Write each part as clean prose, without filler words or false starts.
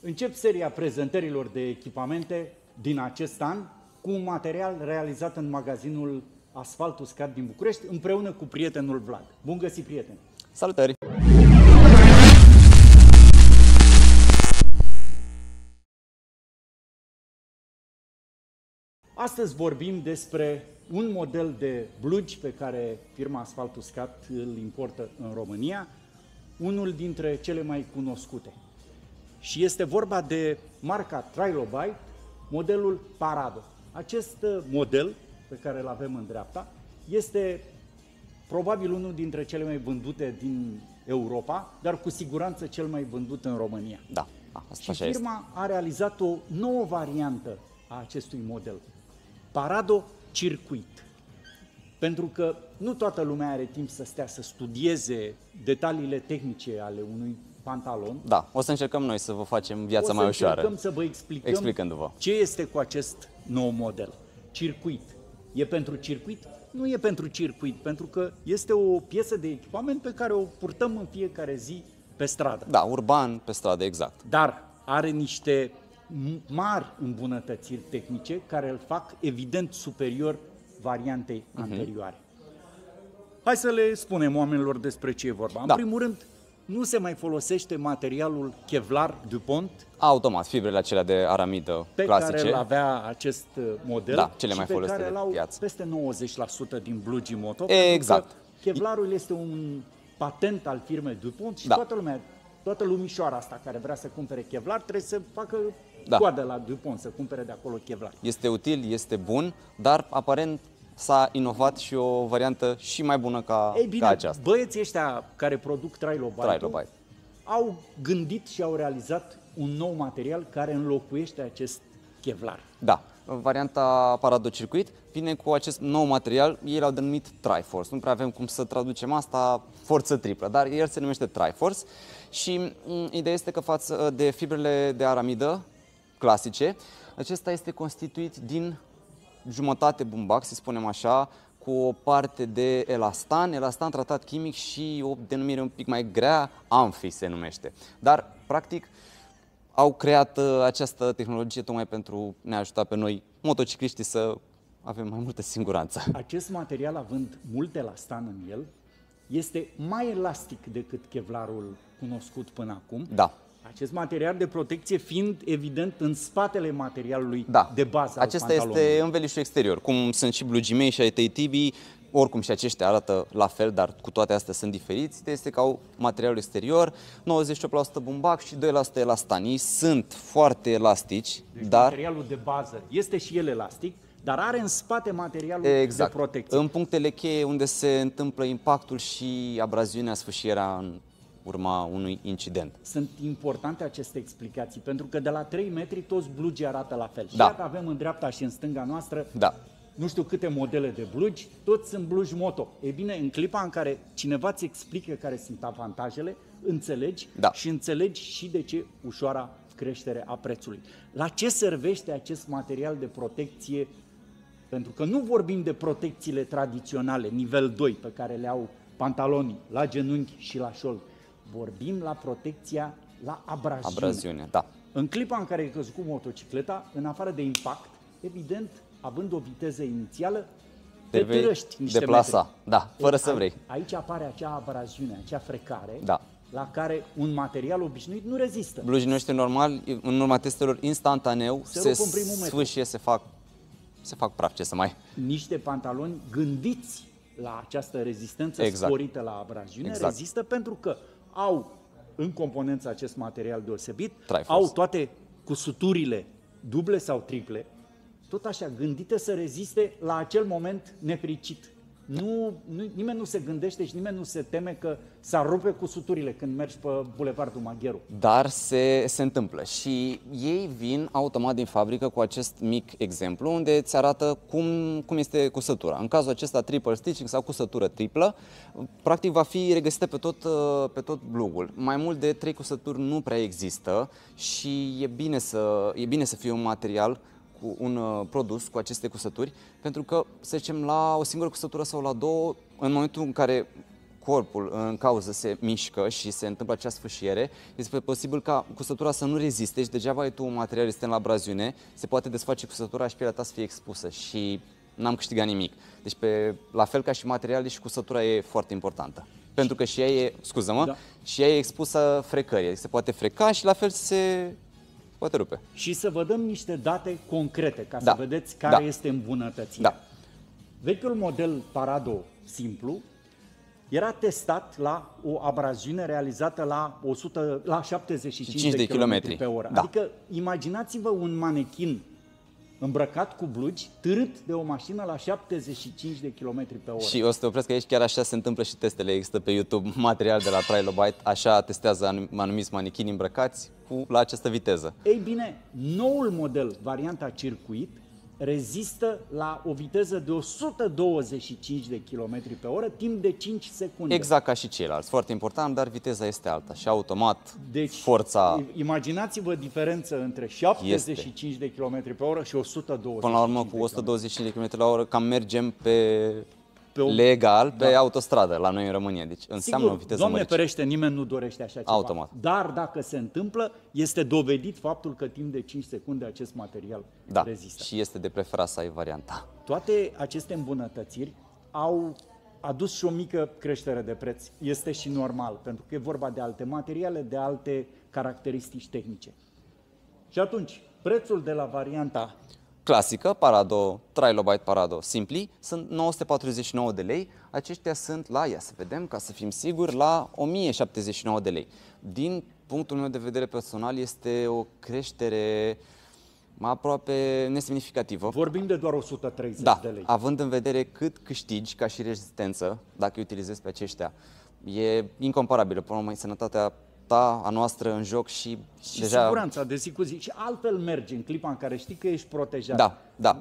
Încep seria prezentărilor de echipamente din acest an cu un material realizat în magazinul Asfalt Uscat din București, împreună cu prietenul Vlad. Bun găsit, prieten! Salutări! Astăzi vorbim despre un model de blugi pe care firma Asfalt Uscat îl importă în România, unul dintre cele mai cunoscute. Și este vorba de marca Trilobite, modelul Parado. Acest model pe care îl avem în dreapta este probabil unul dintre cele mai vândute din Europa, dar cu siguranță cel mai vândut în România. Da, asta și firma a realizat o nouă variantă a acestui model, Parado Circuit. Pentru că nu toată lumea are timp să stea să studieze detaliile tehnice ale unui pantalon. Da, o să încercăm noi să vă facem viața mai ușoară. O să încercăm să vă explicăm ce este cu acest nou model. Circuit. E pentru circuit? Nu e pentru circuit, pentru că este o piesă de echipament pe care o purtăm în fiecare zi pe stradă. Da, urban, pe stradă, exact. Dar are niște mari îmbunătățiri tehnice care îl fac evident superior variantei anterioare. Hai să le spunem oamenilor despre ce e vorba. În primul rând, nu se mai folosește materialul Kevlar DuPont. Automat, fibrele acelea de aramidă clasice. Pe care îl avea acest model, da, cele mai folosite pe care l-au piață. Peste 90% din blugii moto. Exact. Kevlarul este un patent al firmei DuPont și toată lumișoara asta care vrea să cumpere Kevlar trebuie să facă coadă la DuPont, să cumpere de acolo Kevlar. Este util, este bun, dar aparent s-a inovat și o variantă și mai bună ca aceasta. Băieții ăștia care produc Trilobite au gândit și au realizat un nou material care înlocuiește acest Kevlar. Da, varianta Parado Circuit vine cu acest nou material, ei l-au denumit Triforce. Nu prea avem cum să traducem asta, forță triplă, dar el se numește Triforce și ideea este că față de fibrele de aramidă clasice, acesta este constituit din jumătate bumbac, să spunem așa, cu o parte de elastan tratat chimic și o denumire un pic mai grea, Amphi se numește. Dar, practic, au creat această tehnologie tocmai pentru a ne ajuta pe noi, motocicliștii, să avem mai multă siguranță. Acest material, având mult elastan în el, este mai elastic decât Kevlarul cunoscut până acum. Da. Acest material de protecție fiind, evident, în spatele materialului de bază al acesta pantalonului. este învelișul exterior, cum sunt și blugii mei și ai tăi Tibi, oricum și aceștia arată la fel, dar cu toate astea sunt diferiți. Este că au materialul exterior, 98% bumbac și 2% elastan. Ei sunt foarte elastici, deci dar materialul de bază este și el elastic, dar are în spate materialul de protecție. În punctele cheie unde se întâmplă impactul și abraziunea, sfâșierea în urma unui incident. Sunt importante aceste explicații, pentru că de la 3 metri toți blugii arată la fel. Și iată avem în dreapta și în stânga noastră nu știu câte modele de blugi, toți sunt blugi moto. E bine, în clipa în care cineva îți explică care sunt avantajele, înțelegi și înțelegi și de ce ușoara creștere a prețului. La ce servește acest material de protecție? Pentru că nu vorbim de protecțiile tradiționale, nivel 2, pe care le au pantalonii la genunchi și la șold. Vorbim la protecția la abraziune. În clipa în care ai căzut cu motocicleta, în afară de impact, evident, având o viteză inițială, te târăști niște deplasa, fără să vrei. Aici apare acea abraziune, acea frecare, la care un material obișnuit nu rezistă. Blugii noștri normali, în urma testelor, instantaneu se sfâșie, se fac praf, ce să mai... Niște pantaloni gândiți la această rezistență sporită la abraziune, rezistă pentru că au în componență acest material deosebit, au toate cusuturile duble sau triple, tot așa, gândite să reziste la acel moment nefericit. Nimeni nu se gândește și nimeni nu se teme că s-ar rupe cusuturile când mergi pe Bulevardul Magheru. Dar se întâmplă și ei vin automat din fabrică cu acest mic exemplu unde îți arată cum este cusătura. În cazul acesta triple stitching sau cusătură triplă, practic va fi regăsită pe tot blugul. Mai mult de 3 cusături nu prea există și e bine să fie un material cu un produs cu aceste cusături, pentru că, să zicem, la o singură cusătură sau la două, în momentul în care corpul în cauză se mișcă și se întâmplă acea sfâșiere, este posibil ca cusătura să nu reziste și degeaba ai tu un material rezistent la abraziune, se poate desface cusătura și pielea ta să fie expusă și n-am câștigat nimic. Deci, la fel ca și materiale, și cusătura e foarte importantă. Pentru că și ea e, scuză-mă, și ea e expusă frecării. Se poate freca și la fel se poate rupe. Și să vă dăm niște date concrete, ca să vedeți care este îmbunătățirea. Vechiul model Parado simplu era testat la o abraziune realizată la 75 de km pe oră. Adică imaginați-vă un manechin îmbrăcat cu blugi, târât de o mașină la 75 de km pe oră. Și o să te opresc aici, chiar așa se întâmplă și testele. Există pe YouTube material de la Trilobite, așa testează anumiți manechini îmbrăcați la această viteză. Ei bine, noul model, varianta circuit, rezistă la o viteză de 125 de km pe oră timp de 5 secunde. Exact ca și ceilalți. Foarte important, dar viteza este alta și automat forța... Imaginați-vă diferența între 75 de km pe oră și 125. Până la urmă, cu 125 de km la oră cam mergem legal pe autostradă la noi în România. Deci înseamnă o viteză Doamne ferește, nimeni nu dorește așa ceva. Automat. Dar dacă se întâmplă, este dovedit faptul că timp de 5 secunde acest material rezistă. Și este de preferat să ai varianta. Toate aceste îmbunătățiri au adus și o mică creștere de preț. Este și normal, pentru că e vorba de alte materiale, de alte caracteristici tehnice. Și atunci, prețul de la varianta clasică, Parado, Trilobite Parado Simpli, sunt 949 de lei. Aceștia sunt la, ia să vedem, ca să fim siguri, la 1079 de lei. Din punctul meu de vedere personal, este o creștere aproape nesemnificativă. Vorbim de doar 130 de lei. Având în vedere cât câștigi ca și rezistență, dacă îi utilizezi pe aceștia, e incomparabilă. Până la urmă, sănătatea ta, a noastră în joc și deja... siguranța de zi cu zi. Și altfel mergi în clipa în care știi că ești protejat.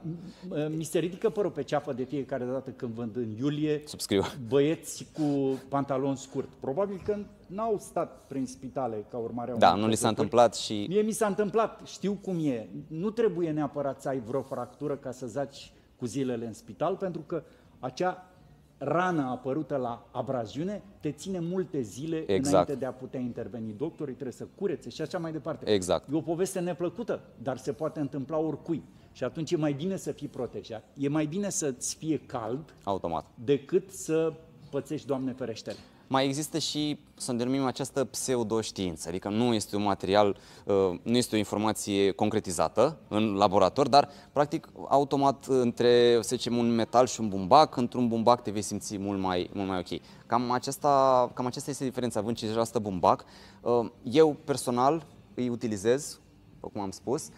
Mi se ridică părul pe ceafă de fiecare dată când vând în iulie băieți cu pantaloni scurt. Probabil că n-au stat prin spitale ca urmare a nu li s-a întâmplat și... Mie mi s-a întâmplat, știu cum e. Nu trebuie neapărat să ai vreo fractură ca să zaci cu zilele în spital, pentru că acea rană apărută la abraziune te ține multe zile înainte de a putea interveni. Doctorii trebuie să curețe și așa mai departe. Exact. E o poveste neplăcută, dar se poate întâmpla oricui. Și atunci e mai bine să fii protejat. E mai bine să-ți fie cald automat decât să pățești, Doamne ferește. Mai există și, să denumim, această pseudoștiință, adică nu este un material, nu este o informație concretizată în laborator, dar practic automat între, să zicem, un metal și un bumbac, într-un bumbac te vei simți mult mai ok. Cam aceasta este diferența, având 50% bumbac. Eu personal îi utilizez, cum am spus,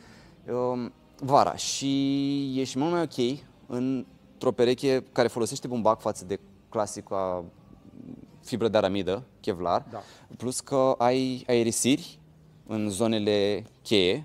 vara și ești mult mai ok într-o pereche care folosește bumbac față de clasica fibră de aramidă, Kevlar, plus că ai aerisiri în zonele cheie.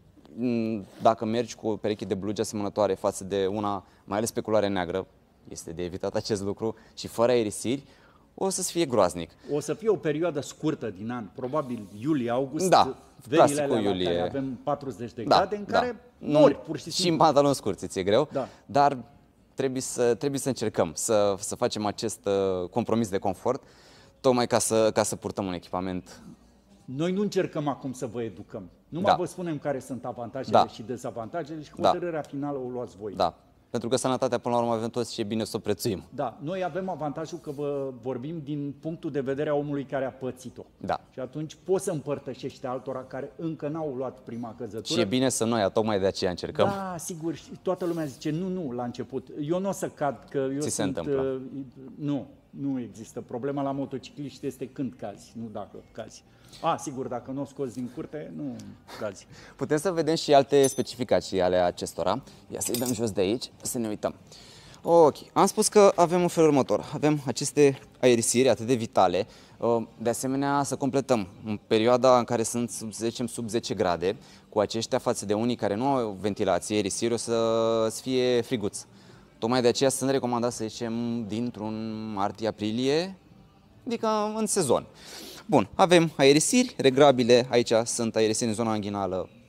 Dacă mergi cu o pereche de blugi asemănătoare față de una, mai ales pe culoare neagră, este de evitat acest lucru, și fără aerisiri, o să-ți fie groaznic. O să fie o perioadă scurtă din an, probabil iulie-august, verile alea iulie. Care avem 40 de grade, în care mori pur și simplu. Și în pantaloni scurți ți-e greu, dar trebuie să încercăm să facem acest compromis de confort, tocmai ca să purtăm un echipament. Noi nu încercăm acum să vă educăm. Numai vă spunem care sunt avantajele și dezavantajele și hotărârea finală o luați voi. Pentru că sănătatea, până la urmă, avem toți și e bine să o prețuim. Noi avem avantajul că vă vorbim din punctul de vedere a omului care a pățit-o. Și atunci poți să împărtășești altora care încă n-au luat prima căzătură. Și e bine să noi, tocmai de aceea încercăm. Sigur, și toată lumea zice nu la început. Eu nu o să cad, că eu se întâmplă. Nu există. Problema la motocicliști este când cazi, nu dacă cazi. Sigur, dacă nu o scoți din curte, nu cazi. Putem să vedem și alte specificații ale acestora. Ia să-i dăm jos de aici, să ne uităm. Ok, am spus că avem un fel următor. Avem aceste aerisiri atât de vitale. De asemenea, să completăm în perioada în care sunt sub 10 grade, cu aceștia față de unii care nu au ventilație, aerisiri o să fie friguț. Tocmai de aceea sunt recomandat, să zicem, dintr-un martie-aprilie, adică în sezon. Bun, avem aerisiri reglabile, aici sunt aerisiri în zona anghinală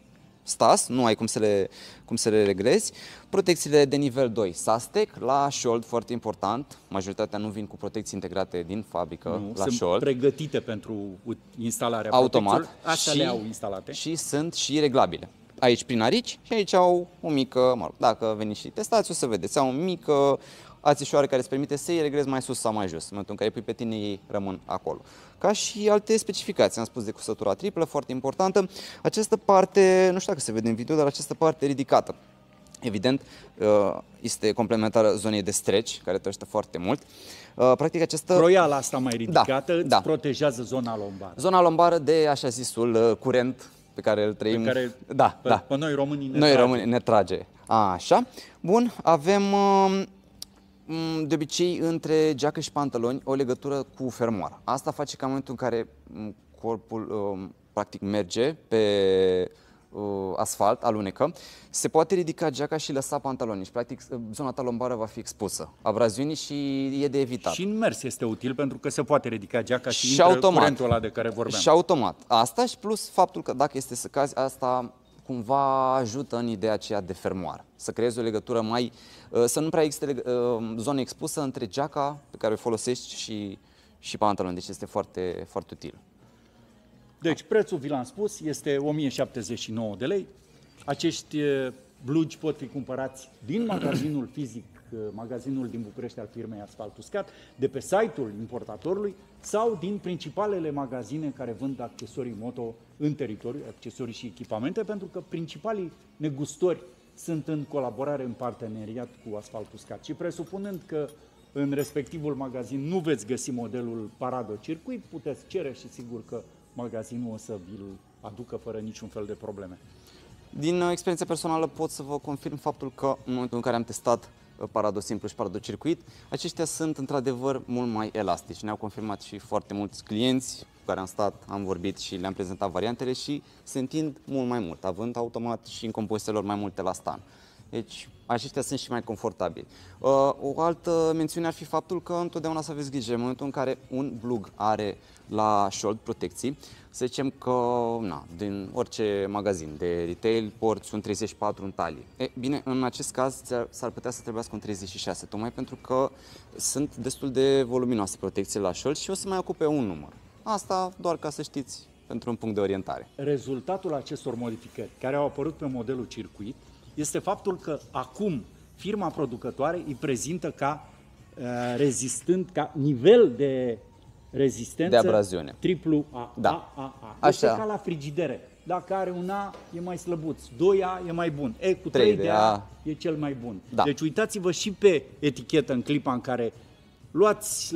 STAS, nu ai cum să le reglezi. Protecțiile de nivel 2, SASTEC, la șold, foarte important, majoritatea nu vin cu protecții integrate din fabrică la sunt șold. Pregătite pentru instalarea automat. Astea le au instalate. Și sunt și reglabile. Aici prin arici și aici au o mică, dacă veniți și testați, o să vedeți, au o mică ațișoară care îți permite să-i reglezi mai sus sau mai jos. În momentul în care pui pe tine, ei rămân acolo. Ca și alte specificații, am spus de cusătura triplă, foarte importantă. Această parte, nu știu dacă se vede în video, dar această parte ridicată. Evident, este complementară zonei de stretch, care te ajută foarte mult. Practic această... Royala asta mai ridicată îți protejează zona lombară. Zona lombară de așa zisul curent pe care îl trăim. Pe noi românii ne trage. Așa. Bun, avem de obicei între geacă și pantaloni o legătură cu fermoara. Asta face ca în momentul în care corpul practic merge pe asfalt, alunecă, se poate ridica geaca și lăsa pantalonii și practic zona ta lombară va fi expusă abraziunii și e de evitat. Și în mers este util pentru că se poate ridica geaca și intră automat, curentul ăla de care vorbeam. Și automat. Asta și plus faptul că dacă este să cazi, asta cumva ajută în ideea aceea de fermoară. Să creezi o legătură mai... să nu prea existe zonă expusă între geaca pe care o folosești și pantaloni. Deci este foarte, foarte util. Deci prețul, vi l-am spus, este 1079 de lei. Acești blugi pot fi cumpărați din magazinul fizic, magazinul din București al firmei Asfalt Uscat, de pe site-ul importatorului sau din principalele magazine care vând accesorii moto în teritoriu, accesorii și echipamente, pentru că principalii negustori sunt în colaborare, în parteneriat cu Asfalt Uscat. Și presupunând că în respectivul magazin nu veți găsi modelul Parado Circuit, puteți cere și sigur că magazinul o să vi-l aducă fără niciun fel de probleme. Din experiență personală pot să vă confirm faptul că în momentul în care am testat Parado Simplu și Parado Circuit, aceștia sunt într-adevăr mult mai elastici. Ne-au confirmat și foarte mulți clienți cu care am stat, am vorbit și le-am prezentat variantele și se întind mult mai mult, având automat și în compozitelor mai multe la stan. Deci aceștia sunt și mai confortabili. O altă mențiune ar fi faptul că întotdeauna să aveți grijă în momentul în care un blug are la șold protecții, să zicem că din orice magazin de retail porți un 34 în talie. Bine, în acest caz s-ar putea să trebuiască un 36, tocmai pentru că sunt destul de voluminoase protecții la șold și o să mai ocupe un număr. Asta doar ca să știți pentru un punct de orientare. Rezultatul acestor modificări care au apărut pe modelul Circuit este faptul că acum firma producătoare îi prezintă ca rezistând, ca nivel de rezistență de abraziune. Triplu A. Da. A. Este ca la frigidere. Dacă are un A, e mai slăbuț. 2A e mai bun. Cu 3 de A e cel mai bun. Da. Deci uitați-vă și pe etichetă în clipa în care luați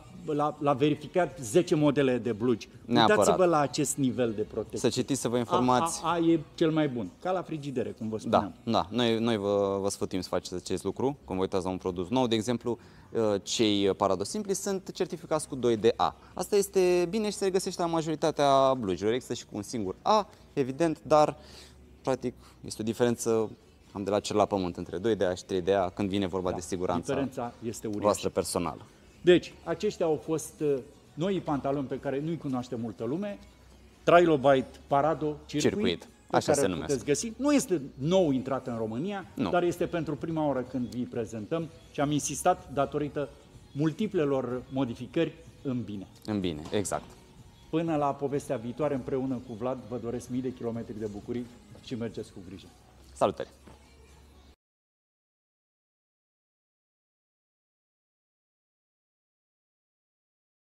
la verificat 10 modele de blugi. Uitați-vă la acest nivel de protecție. Să citiți, să vă informați. A e cel mai bun. Ca la frigidere, cum vă spuneam. Da. Noi vă sfătuim să faceți acest lucru. Când vă uitați la un produs nou, de exemplu, cei Parado Simpli sunt certificați cu 2 de A. Asta este bine și se regăsește la majoritatea blugilor. Există și cu un singur A, evident, dar practic este o diferență de la cer la pământ între 2 de A și 3 de A când vine vorba de siguranța diferența este uriașă. voastră personală. Deci, aceștia au fost noi pantaloni pe care nu-i cunoaște multă lume. Trilobite Parado Circuit. Așa se numește. Găsi. Nu este nou intrat în România, dar este pentru prima oară când vi prezentăm și am insistat datorită multiplelor modificări în bine. În bine, exact. Până la povestea viitoare, împreună cu Vlad, vă doresc mii de kilometri de bucurii și mergeți cu grijă. Salutări!